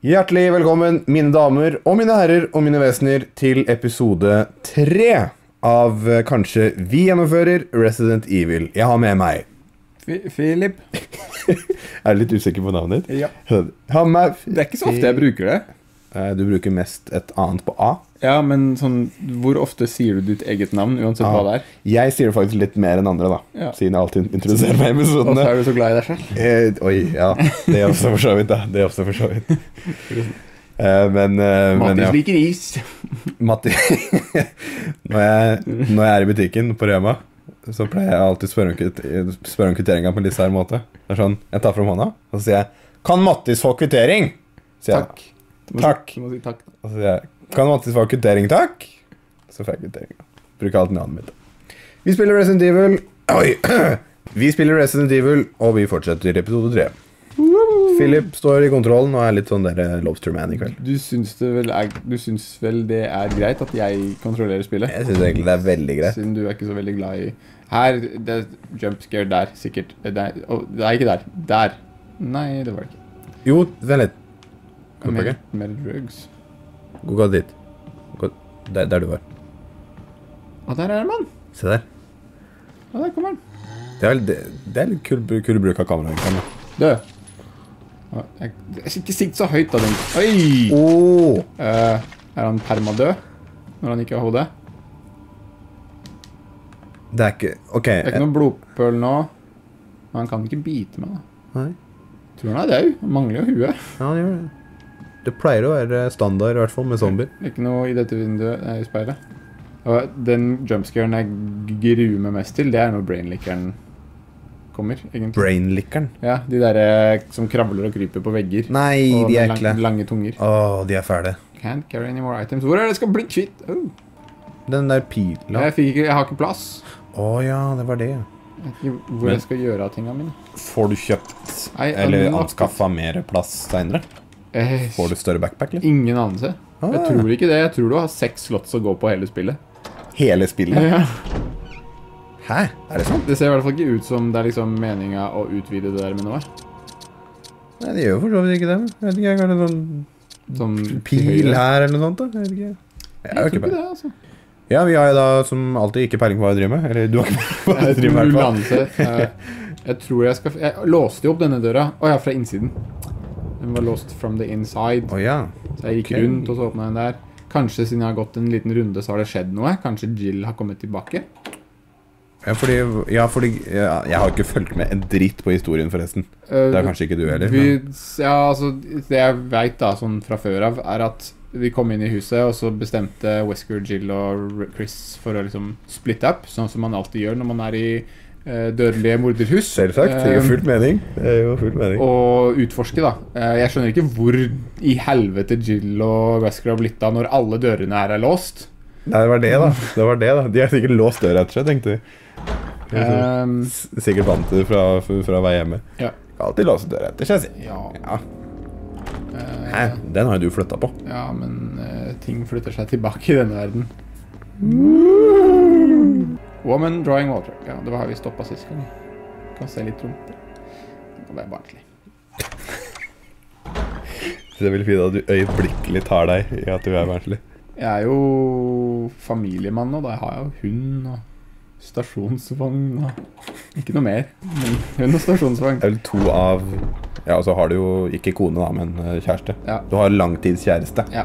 Hjertelig velkommen, mine damer og mine herrer og mine vesener, til episode 3 av kanskje vi gjennomfører Resident Evil. Jeg har med meg Philip. Er du litt usikker på navnet ditt? Ja. Ha med Det er ikke så ofte jeg bruker det. Du bruker mest et annet på A. Ja, men sånn, hvor ofte sier du ditt eget navn, uansett hva det er? Jeg sier det faktisk litt mer enn andre da, Ja. siden jeg alltid introduserer meg i Og så episodene. er du så glad i deg selv. Oi, ja, det er også for så vidt da. Det er også for så vidt. Men Mattis ja. liker is. Matti, når jeg er i butikken på Rema, så pleier jeg alltid spørre om kvitteringen på en litt sær måte. Det er sånn, jeg tar frem hånda, og så sier jeg, kan Mattis få kvittering? Sier jeg, Takk. Takk. Du må si takk. Og så sier jeg, kan Mattis få kvittering, takk? Så får jeg kvittering. Bruker alltid navnet mitt. Vi spiller Resident Evil. Oi! Vi spiller Resident Evil, og vi fortsetter i episode 3. Philip står i kontrollen og er litt sånn der Lobsterman i kveld. Du syns vel det er greit at jeg kontrollerer spillet? Jeg synes egentlig det er veldig greit. Siden du er ikke så veldig glad i... Her, det er jumpscare der, sikkert. Det er ikke der. Der. Nei, det var det ikke. Jo, vent litt. Gå på, Mer drugs. Gå dit. Gå der du var. Og der er man. Se der. Og der kommer han. Det er litt kul bruk av kamera. Død. Jeg ikke sikt så høyt da, den. Oi! Åh! Er han permadød? Når han ikke har hodet? Det er ikke... Ok. Det er ikke noen blodpøl nå. Men han kan ikke bite meg da. Nei. Tror han er død. Han mangler jo huet. Ja, han gjør det. Det pleier å være standard, i hvert fall, med zombier. Det er ikke noe i dette vinduet, nei, i speilet. Og den jumpscaren jeg gruer meg mest til, det er når brainlickeren kommer, egentlig. Brainlickeren? Ja, de der som krabler og kryper på vegger. Nei, og de er med ekle. lange tunger. Åh, de er fæle. Can't carry any more items. Hvor er det skal bli kvitt? Oh. Den der pila. Jeg har ikke plass. Åh, ja, det var det. Jeg vet ikke hvor jeg skal gjøre av tingene mine. Får du kjøpt, Nei, eller nok- anskaffa mer plass senere? Får du større backpack, eller? Ingen anelse. Jeg Ah. tror ikke det. Jeg tror du har 6 slots å gå på hele spillet. Hele spillet? Ja. Hæ? Er det sant? Det ser i hvert fall ikke ut som det er liksom meningen å utvide det der med noe. Nei, det gjør for så vidt ikke det. Jeg vet ikke, kanskje sånn Sånn pil her eller noe sånt da? Jeg vet ikke. Jeg har tror ikke ikke peiling. det, altså. Ja, vi har jo da som alltid ikke peiling på hva jeg driver med. Eller du har ikke peiling på hva jeg driver med, i hvert fall. Jeg tror jeg låste jo opp denne døra. Åja, fra innsiden. Den var låst from the inside. Åh, ja. Så jeg gikk ok. rundt og så åpnet den der. Kanskje siden jeg har gått en liten runde så har det skjedd noe. Kanskje Jill har kommet tilbake. Ja, fordi jeg har ikke fulgt med en dritt på historien forresten. Det er kanskje ikke du heller. Men... Ja, altså, det jeg vet da, sånn fra før av, er at vi kom inn i huset, og så bestemte Wesker, Jill og Chris for å liksom splitte up, sånn som man alltid gjør når man er i dødelige morderhus. Selvsagt, det gir fullt mening. Det er jo fullt mening. Og utforske da. Jeg skjønner ikke hvor i helvete Jill og Wesker har blitt av når alle dørene her er låst. Nei, det var det da. Det var det da. De har sikkert låst døra etter seg, tenkte de. Sikkert vant det fra vei hjemme. Ja. Alltid låse døra etter seg, si. Ja. Ja. Hæ? Den har jo du flyttet på. Ja, men ting flytter seg tilbake i denne verden. Woman drawing water. Ja, det var her vi stoppet sist gang. Kan se litt rundt. Det kan være barnslig. Så det er veldig fint at du øyeblikkelig tar deg i at du er barnslig. Jeg er jo familiemann nå, da har jeg jo hund og stasjonsvogn og ikke noe mer, men hund og stasjonsvogn. Det er vel 2 av... Ja, og så har du jo ikke kone da, men kjæreste. Ja. Du har langtidskjæreste. Ja.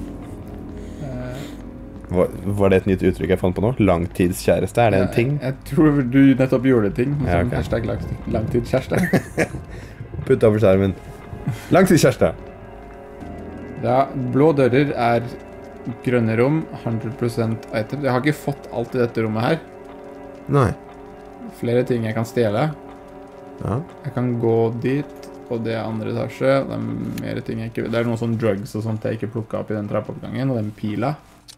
Var det et nytt uttrykk jeg fant på nå? Langtidskjæreste, er det en ting? Jeg tror du nettopp gjorde ting, Ja, som ok. hashtag langtidskjæreste. Putt over skjermen. Langtidskjæreste. Ja, blå dører er grønne rom, 100% item. Jeg har ikke fått alt i dette rommet her. Nei. Flere ting jeg kan stjele. Ja. Jeg kan gå dit, og det er andre etasje. Det er mer ting jeg ikke... Det er noen sånne drugs og sånt jeg ikke plukket opp i den trappeoppgangen, og den pila.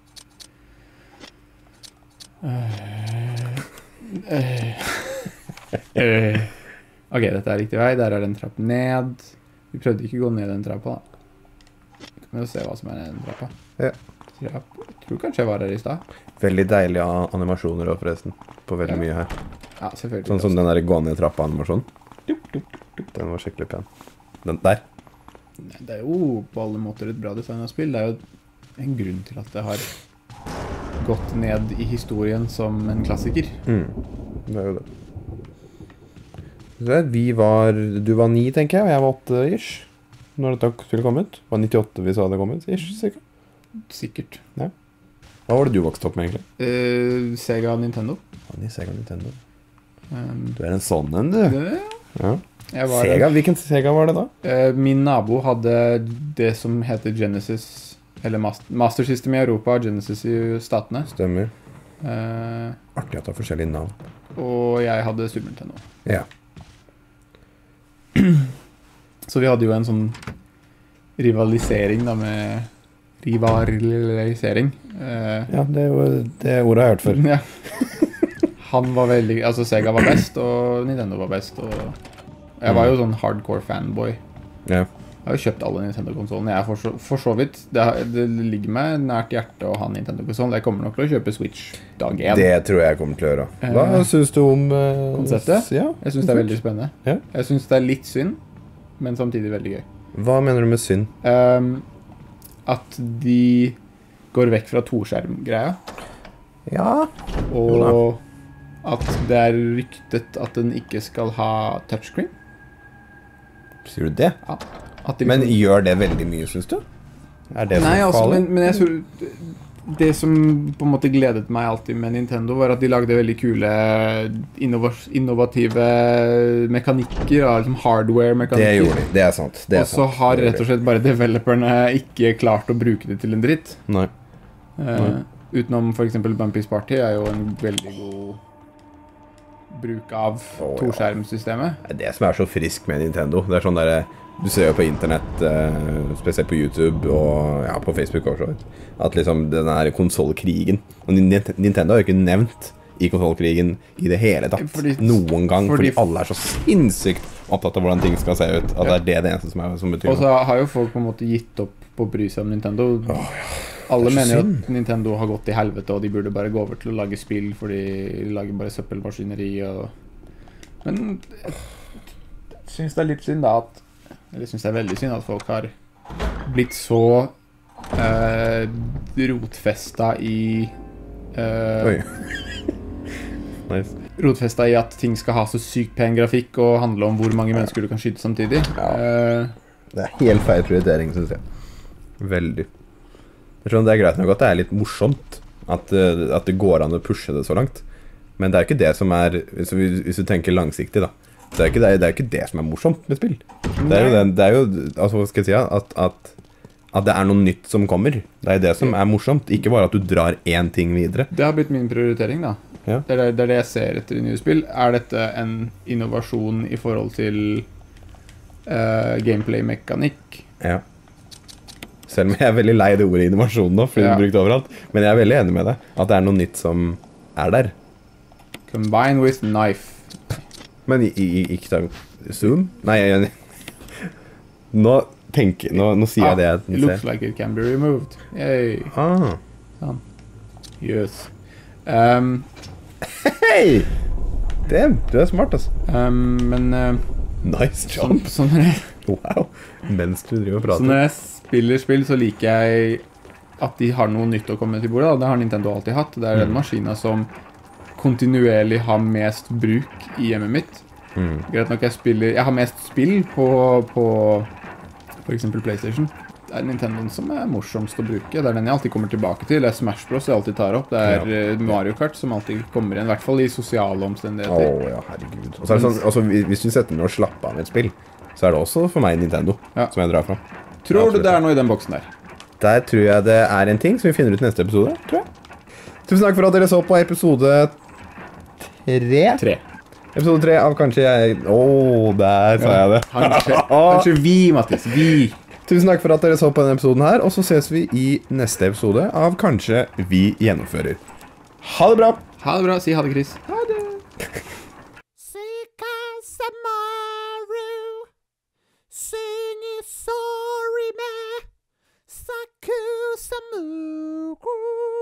Ok, dette er riktig vei. Der er den trapp ned. Vi prøvde ikke å gå ned den trappa da. Kan vi jo se hva som er ned den trappa. Ja. Jeg tror kanskje jeg var her i sted. Veldig deilige animasjoner også, forresten. På veldig mye her. Ja, selvfølgelig. Sånn som den der gå ned trappa-animasjonen. Den var skikkelig pen. Den der. Det er jo på alle måter et bra design av spill. Det er jo en grunn til at det har gått ned i historien som en klassiker. Det er jo det. Du var 9, tenker jeg, og jeg var 8 ish. Når dette spillet kom ut. Det var 98 vi sa det kom ut, ish, sikkert. Sikkert. Ja. Hva var det du vokste opp med, egentlig? Sega Nintendo. Sega Nintendo. Du er en sånn en, du. Ja. Sega? Hvilken Sega var det da? Min nabo hadde det som heter Genesis, eller Master System i Europa, Genesis i statene. Stemmer. Artig at det har forskjellige navn. Og jeg hadde Super Nintendo. Ja. Så vi hadde jo en sånn rivalisering da, med rivalisering. Ja, det er jo det ordet jeg har hørt før. Ja. Han var veldig, altså Sega var best, og Nintendo var best, og jeg var jo sånn hardcore fanboy. Ja. Jeg har jo kjøpt alle Nintendo-konsolene. Jeg for så vidt, det ligger meg nært hjertet å ha Nintendo-konsolen. Jeg kommer nok til å kjøpe Switch dag 1. Det tror jeg kommer til å gjøre. Hva synes du om konseptet? Ja, jeg synes det er veldig spennende. Ja. Jeg synes det er litt synd, men samtidig veldig gøy. Hva mener du med synd? At de går vekk fra toskjerm-greia. Ja. Og at det er ryktet at den ikke skal ha touchscreen. Sier du det? Ja. Men gjør det veldig mye, synes du? Er det Nei, altså, farlig? men jeg tror det som på en måte gledet meg alltid med Nintendo var at de lagde veldig kule innovative mekanikker, liksom hardware-mekanikker. Det gjorde de, det er sant. Og så har rett og slett bare developerne ikke klart å bruke det til en dritt. Nei. Utenom for eksempel Bumpy's Party er jo en veldig god bruk av toskjermsystemet. Det er det som er så frisk med Nintendo. Det er sånn der, du ser jo på internett, spesielt på YouTube og ja, på Facebook også, at liksom den her konsolkrigen, og Nintendo har jo ikke nevnt i konsolkrigen i det hele tatt, noen gang, fordi alle er så sinnssykt opptatt av hvordan ting skal se ut, at det er det eneste som betyr noe. Og så har jo folk på en måte gitt opp på å bry seg om Nintendo. Alle mener jo at Nintendo har gått i helvete, og de burde bare gå over til å lage spill, fordi de lager bare søppelmaskineri og... Men jeg synes det er litt synd da at... Eller jeg synes det er veldig synd at folk har blitt så rotfestet i... Oi. Nice. Rotfestet i at ting skal ha så sykt pen grafikk og handle om hvor mange mennesker du kan skyte samtidig. Det er helt feil prioritering, synes jeg. Veldig. Det er greit nok at det er litt morsomt at det går an å pushe det så langt, men det er ikke det som er, hvis du tenker langsiktig da, det er ikke det som er morsomt med spill. Det er jo altså hva skal jeg si, at det er noe nytt som kommer. Det er det som er morsomt, ikke bare at du drar en ting videre. Det har blitt min prioritering da. Ja. Det er det jeg ser etter i nye spill. Er dette en innovasjon i forhold til gameplay-mekanikk? Ja. Selv om jeg er veldig lei det ordet innovasjon nå, fordi det er brukt overalt. Men jeg er veldig enig med deg, at det er noe nytt som er der. Combine with knife. Men ikke ta zoom? Nei, nå sier jeg det jeg ser. It looks like it can be removed. Yay. Sånn. Yes. Hei! Damn, du er smart, altså. Men... nice job. Wow. Mens du driver og prater. Så når jeg spiller spill, så liker jeg at de har noe nytt å komme til bordet. Det har Nintendo alltid hatt. Det er den maskinen som kontinuerlig har mest bruk i hjemmet mitt. Greit nok jeg har mest spill på for eksempel PlayStation. Det er Nintendoen som er morsomst å bruke. Det er den jeg alltid kommer tilbake til. Det er Smash Bros jeg alltid tar opp. Det er Mario Kart som alltid kommer igjen, i hvert fall i sosiale omstendigheter. Ja, herregud. Og så er det sånn, altså, hvis du setter ned og slapper av med et spill, så er det også for meg Nintendo som jeg drar fra. Tror du det er noe i den boksen der? Der tror jeg det er en ting som vi finner ut i neste episode, tror jeg. Tusen takk for at dere så på episode 3. Episode 3 av Kanskje jeg... der sa jeg det. Kanskje vi, Mattis, vi. Tusen takk for at dere så på denne episoden her, og så ses vi i neste episode av Kanskje vi gjennomfører. Ha det bra! Ha det bra, si ha det, Chris. Ha det! Sorry, man. Saku Samu.